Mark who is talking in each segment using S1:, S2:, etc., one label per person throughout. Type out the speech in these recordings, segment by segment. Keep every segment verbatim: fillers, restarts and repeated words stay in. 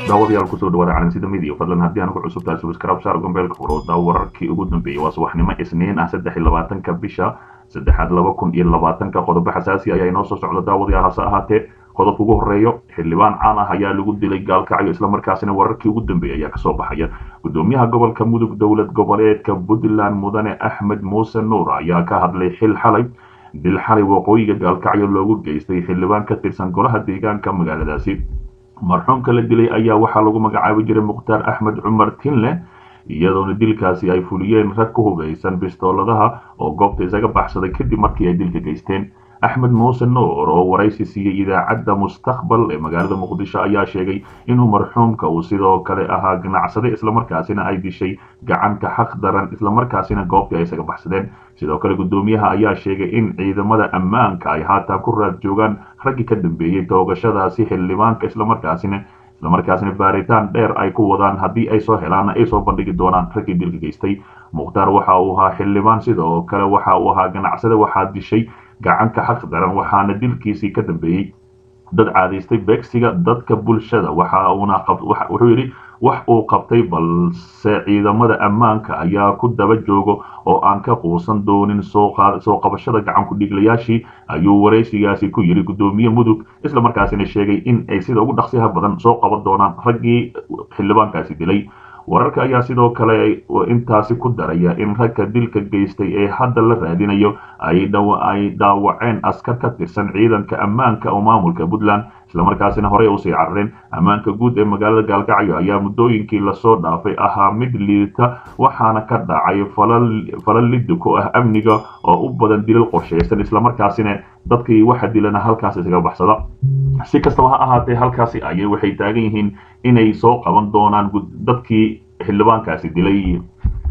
S1: daawadayaal kusoo dhawaada calansida midiya fadlan haddii aan ku cusub tahay subscribe saar gombeelka furo daa wararkii ugu dambeeyay waa subaxnimo isniin ah saddex iyo labaatanka bisha saddexaad laba kun iyo labaatanka qodobo xasaasi ayaa inoo soo socda daawadayaal hase ahaatee qodobka ugu horeeyo xildhibaan caan ah ayaa lagu dilay gaalkacyo islamarkaasina wararkii ugu dambeeyay ayaa kasoo baxaya gudoomiyaha gobolka mudug dowlad goboleedka puntland mudane axmed muuse nuur ayaa ka hadlay xil xalay dil xalay waqooyiga gaalkacyo loogu geystay xildhibaan ka tirsan golaha deegaanka magaaladaasi marxuumka la dilay ayaa waxaa lagu magacaabi jiray mukhtaar axmed cumar tinle iyadoona dilkaasi ay fuliyeen rag ku hubeysan bistooladaha oo goobta isaga baxsaday kadib markii ay dilka geysteen axmed muuse nuur oo waraysi siiyey idaacadda mustaqbal ee magaalada muqdisho ayaa sheegay inuu marxuumka uu sidoo kale ahaa ganacsade islamarkaasina ay dishay gacanka xaq daran islamarkaasina goobtii ay isaga baxsadeen sidoo kale gudoomiyaha ayaa sheegay in ciidamada ammaanka ay haatan ku raad joogaan raggii ka dambeeyey toogashadaasi xildhibaanka islamarkaasina islamarkaasina baaritaan dheer ay ku wadaan haddii ay soo helaanna ay soo bandhigi doonaan raggii dilka geystay mukhtaar waxa uu ahaa xildhibaan sidoo kale waxa uu ahaa ganacsade waxaa dishay gacanka xaq daran waxaana dilkiisii ka dambeeyey dad caadaystay beegsiga dadka bulshada waxa uuna wuxuu yidhi wax uu qabtay balse ciidamada ammaanka ayaa ku daba joogo oo aan ka quusan doonin soo qabashada gacanku dhiglayaashii ayuu waraysigaasi ku yidhi gudoomiye mudug islamarkaasina sheegay in ay sida ugu dhaqsiyaha badan soo qaban doonaan raggii xildhibaankaasi dilay wararka ayaa sidoo kale intaasi ku daraya in ragka dilka geystay ee hadda la raadinayo ay dhaawaceen askar ka tirsan ciidanka ammaanka oo maamulka puntland islamarkaasina horey usii carareen ammaanka guud ee magaalada gaalkacyo ayaa muddooyinkii lasoo dhaafay ahaa mid liita waxaana ka dhacay falal lidiko ah amniga oo u badan dilal qorshaysan islamarkaasina dadkii waxa dilana halkaas isaga baxsada si kastaba ha ahaatee halkaasi ayay waxay taagan yihiin inay soo qaban doonaan dadkii xildhibaankaasi dilay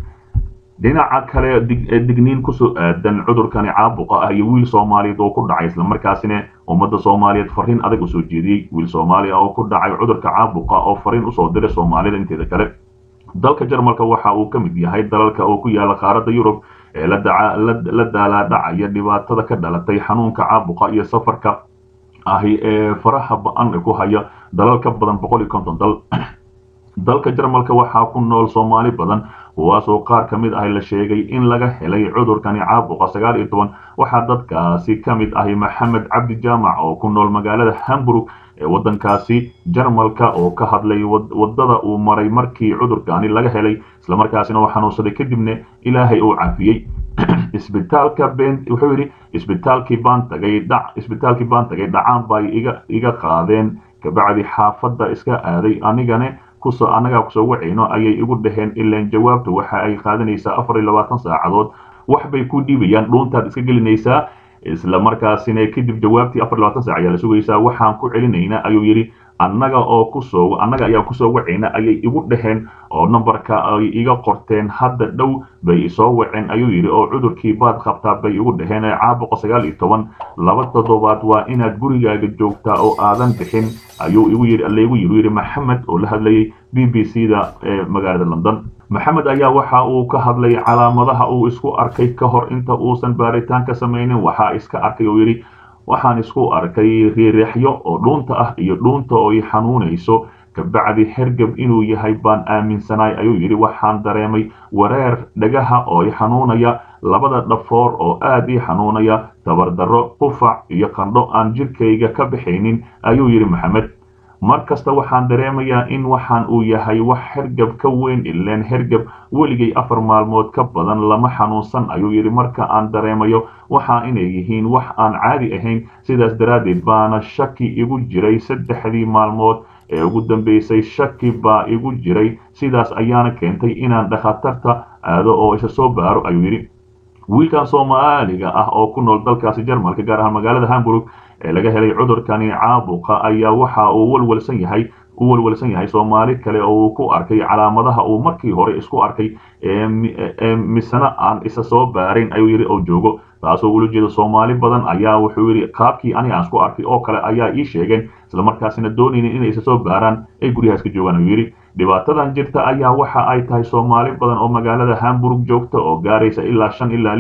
S1: dhinaca kale digniin kusoo aadan cudurkani caabuqa ah iyo wiil soomaaliyeed oo ku dhacay islamarkaasina ummadda soomaaliyeed fariin adag usoo jeediyey wiil soomaaliya oo ku dhacay cudurka caabuqa oo fariin usoo diray soomaalida inteeda kale dalka jarmalka waxa uu ka mid yahay dalalka oo ku yaala qaaradda yurub ee la daalaadhacaya dhibaatada ka dhalatay xanuunka caabuqa iyo safarka ahi ee faraha ba-an ku haya dalal ka badan boqol iyo konton dal dalka jarmalka waxaa ku nool soomaali badan kuwaasoo qaar ka mid ah la sheegay in laga helay cudurkani caabuqa sagaal iyo toban waxaa dadkaasi ka mid ahi maxamed cabdi jaamac oo ku nool magaalada hamburg ee waddankaasi jarmalka oo ka hadlay waddada uu maray markii cudurkani laga helay islamarkaasina uu xanuunsaday kadibna ilaahay uu caafiyey isbitaalka ben wuxuu yidhi isbitaalkii baan tagay dhac isbitaalkii baan tagay dhacaan bay iga iga qaadeen kabacdi xaafadda iska aaday anigana kusoo annagaa kusoo wacayno ayay igu dhaheen ilaan jawaabtu waxa ay qaadanaysaa afar iyo labaatan saacadood wax bay ku dhiibayaan dhuuntaad iska gelinaysaa isla markaasina kadib jawaabtii afar iyo labaatan saac ayaa la sugaysaa waxaan ku celinaynaa ayuu yidhi annaga oo kusoo annaga ayaa kusoo wacayna ayay igu dhaheen oo nambarka ay iga qorteen hadda dhow bay isoo waceen ayuu yidhi oo cudurkii baad qabtaa bay igu dhaheen ee caabuqa sagaal iyo toban laba toddobaad waa inaad gurigaaga joogtaa oo aadan bixin ayuu igu yidhi laygu yidhi maxamed oo la hadlayay b b c da ee magaalada london maxamed ayaa waxa uu ka hadlay calaamadaha uu isku arkay ka hor inta uusan baaritaan ka samaynin waxaa iska arkay oo yidhi waxaan isku arkay riirexyo oo dhuunta ah iyo dhuunta oo i xanuunayso kabacdi hergab inuu yahay baan aaminsanaay ayuu yidhi waxaan dareemay wareer dhagaha oo i xanuunaya labada dhafoor oo aad ii xanuunaya tabardarro qufac iyo qandho aan jirkayga ka baxaynin ayuu yidhi maxamed mar kasta waxaan dareemayaa in waxaan uu yahay wax hergab ka weyn ileen hergab weligay afar maalmood ka badan lama xanuunsan ayuu yidhi marka aan dareemayo waxa inay yihiin wax aan caadi ahayn sidaas daraaddeed baana shaki igu jiray saddexdii maalmood ee ugu dambeysay shaki baa igu jiray sidaas ayaana keentay inaan dhakhatarta aado oo isa soo baaro ayuu yidhi wiilkan soomaaliga ah oo ku nool dalkaasi jarmalka gaar ahaan magaalada hamburg ee laga helay cudurkani caabuqa ayaa waxa uu walwalsan yahay u walwalsan yahay soomaali kale oo uu ku arkay calaamadaha uu markii hore isku arkay ee misana aan isa soo baarin ayuu yidhi oo joogo taasoo ula jeeda soomaali badan ayaa wuxuu yidhi qaabkii aniga aan isku arkay oo kale ayaa ii sheegeen islamarkaasina doonaynin inay isa soo baaraan ay guryahaas ka joogaan ayuu yidhi dhibaatadan jirta ayaa waxa ay tahay soomaali badan oo magaalada hamburg joogta oo gaaraysa ilaa shan ilaa lix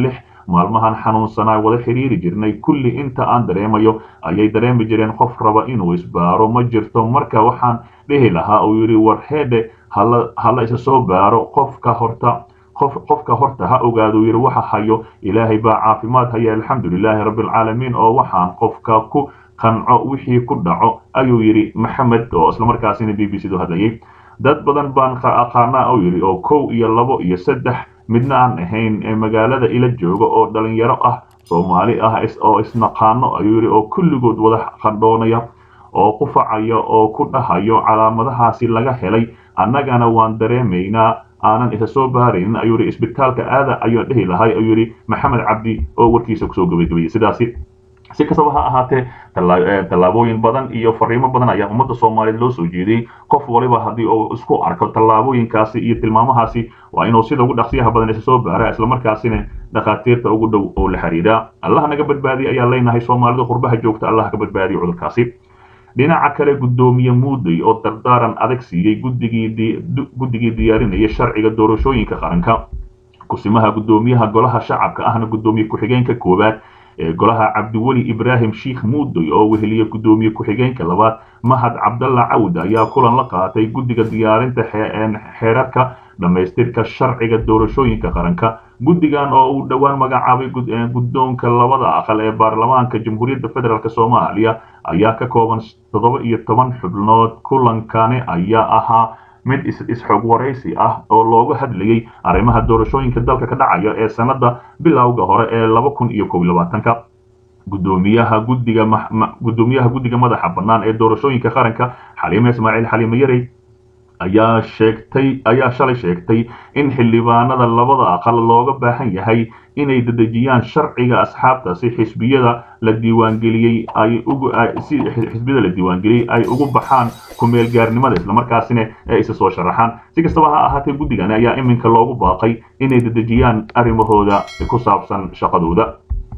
S1: maalmahan xanuunsanaa wada xiriiri jirnay kulli inta aan dareemayo ayay dareemi jireen qof raba inuu isbaaro ma jirto marka waxaan dhihi lahaa uu yidhi war heedhe hala hala isa soo baaro qofka horta qof qofka horta ha ogaado yiri waxa hayo ilaahay baa caafimaad haya alxamdulilaahi rabbil caalamiin oo waxaan qofka ku qanco wixii ku dhaco ayuu yiri maxamed oo isla markaasina b b c du hadlayay dad badan baan aqaanaa oo yiri oo kow iyo labo iyo saddex midna aan ahayn ee magaalada ila jooga oo dhalinyaro ah Soomaali ah oo isnaqaano ayuu yiri oo kulligood wada qandhoonaya oo qufacaya oo ku dhahayo calaamadahaasi laga helay annagana waan dareemaynaa aanan isa soo baarin ayuu yiri isbitaalka aada ayuu dhihi lahay ayuu yiri maxamed cabdi oo warkiisa ku soo gabagabay sidaasi si kastaba ha ahaatee tallaabooyin badan iyo fariimo badan ayaa ummadda Soomaaliyeed loo soo jeeday qof waliba hadii uu isku arko tallaabooyinkaasi iyo tilmaamahaasi waa inuu sida ugu dhaqsiyaha badan isa soo baara isla markaasina dhaqaatiirta ugu dhow oo la xiriira Allah naga badbaadiyo ayaa leenahay Soomaalida qurbaha joogta Allah ka badbaadiyo cudurkaasi dhinaca kale gudoomiye Muuday oo dardaaran adag siiyay guddigii guddigii diyaarinaya sharciga doorashooyinka qaranka kusimaha gudoomiyaha golaha shacabka ahna gudoomiye ku-xigeenka koobaad ee golaha Cabdiwali Ibrahim Sheikh Muuday oo weheliye gudoomiye ku-xigeenka labaad Mahad Cabdalla Cawd ayaa kulan la qaatay guddiga diyaarinta xeerarka dhamaystirka sharciga doorashooyinka qaranka guddigan oo uu dhawaan magacaabay guddoonka labada aqal ee baarlamaanka Jamhuuriyadda Federaalka Soomaaliya ayaa ka kooban toddoba iyo toban xubnood kulankani ayaa ahaa mid is-xog waraysi ah oo looga hadlayay arrimaha doorashooyinka dalka ka dhacaya ee sanada bilowga hore ee laba kun iyo kow iyo labaatan gudoomiyaha guddiga gudoomiyaha guddiga madaxa bannaan ee doorashooyinka qaranka Xaliime Ismaaciil Xaliime Yarey ayaa sheegtay ayaa shalay sheegtay in xildhibaanada labada aqal looga baahan yahay inay dadajiyaan sharciga asxaabta si xisbiyada la diiwaan geliyay ay ugu si xisbiyada la diiwaan geliyay ay ugu baxaan ku meel gaarnimada isla markaasina ay isa soo sharaxaan si kastaba ha ahaatee guddigan ayaa iminka loogu baaqay inay dadajiyaan arrimahooda ku saabsan shaqadooda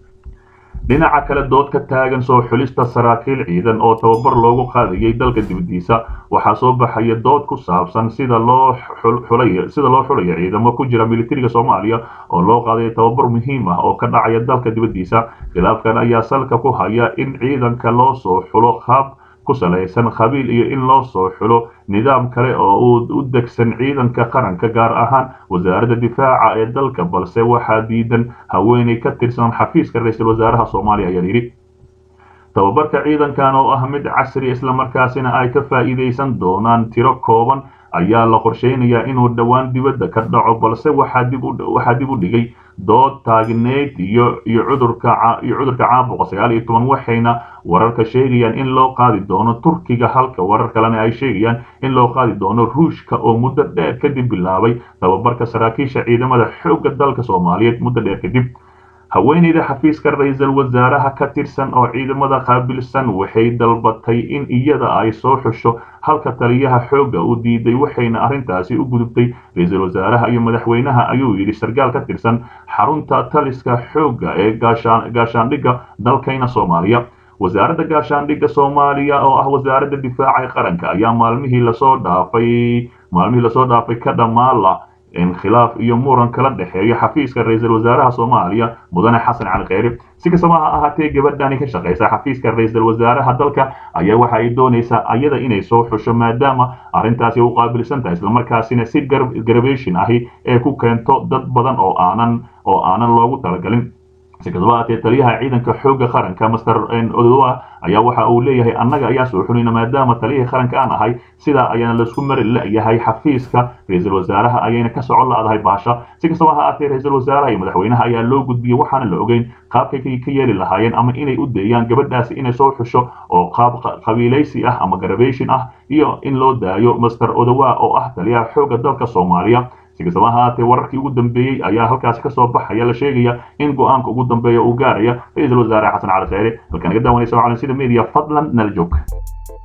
S1: dhinaca kale dood ka taagan soo xulista saraakiil ciidan oo tababar loogu qaadayay dalka dibadiisa waxaa soo baxaya dood ku saabsan sida loo xulay sida loo xulay ciidamo ku jira militariga Soomaaliya oo loo qaaday tababar muhiim ah oo ka dhacaya dalka dibadiisa khilaafkan ayaa salka ku haya in ciidanka loo soo xulo qaab ku salaysan qabiil iyo in loo soo xulo nidaam kale oo u degsan ciidanka qaranka gaar ahaan wasaaradda difaaca ee dalka balse waxaa diidan haweeney ka tirsan xafiiska ra'iisul wasaaraha Soomaaliya ayaa yiri tababarka ciidankan oo ah mid casri isla markaasina ay ka faa'iideysan doonaan tiro kooban ayaa la qorsheynayaa inuu dhawaan dibadda ka dhaco balse waxaa dib u waxaa dib u dhigay dood taagneed iyo iyo cudurka iyo cudurka caabuqa sagaal iyo toban waxayna wararka sheegayaan in loo qaadi doono Turkiga halka warar kalena ay sheegayaan in loo qaadi doono Ruushka oo muddo dheer kadib bilaabay tababarka saraakiisha ciidamada xoogga dalka Soomaaliyeed muddo dheer kadib haweeneyda xafiiska ra'iisul wasaaraha ka tirsan oo ciidamada qaabilsan waxay dalbatay in iyada ay soo xusho halka taliyaha xoogga uu diiday waxayna arintaasi u gudubtay ra'iisul wasaaraha iyo madaxweynaha ayuu yiri sargaal ka tirsan xarunta taliska xoogga ee gaashaan gaashaandhigga dalkayna Soomaaliya wasaaradda gaashaandhigga Soomaaliya oo ah wasaaradda difaaca qaranka ayaa maalmihii la soo dhaafay maalmihii la soo dhaafay ka dhamaala in khilaaf iyo muran kala dhaxeeyo xafiiska ra'iisul wasaaraha Soomaaliya mudane Xasan Cali Kheyri si kastaba ha ahaatee gabadhani ka shaqeysa xafiiska ra'iisul wasaaraha dalka ayaa waxa ay doonaysaa ayada inay soo xusho maadaama arintaasi uu qaabilsan tahay isla markaasina si garbation ahi ee ku keento dad badan oo aanan oo aanan loogu talagalin si kastaba ha ahaatee taliyaha ciidanka xoogga qaranka Master Odowa ayaa waxa uu leeyahay annaga ayaa soo xulina maadaama taliyaha qaranka aan ahay sida ayaan la isku mari leeyahay xafiiska ra'iisul wasaaraha ayayna ka socon laadahay baasha si kastaba ha ahaatee ra'iisul wasaaraha iyo madaxweynaha ayaa loo gudbiyay waxaana la ogeyn qaabkay ka yeeli lahaayeen ama inay u deeyaan gabadhaasi inay soo xusho oo qaab qabiilaysi ah ama garbation ah iyo in loo daayo Master Odowa oo ah taliyaha xoogga dalka Soomaaliya si kastaba ha ahaatee wararkii ugu dambeeyay ayaa halkaas ka soo baxaya la sheegaya in go'aanka ugu dambeeya uu gaaraya ra'iisul wasaare Xasan Cali Kheyri halkan naga daawanaysa waxaan sida media fadlan nala joog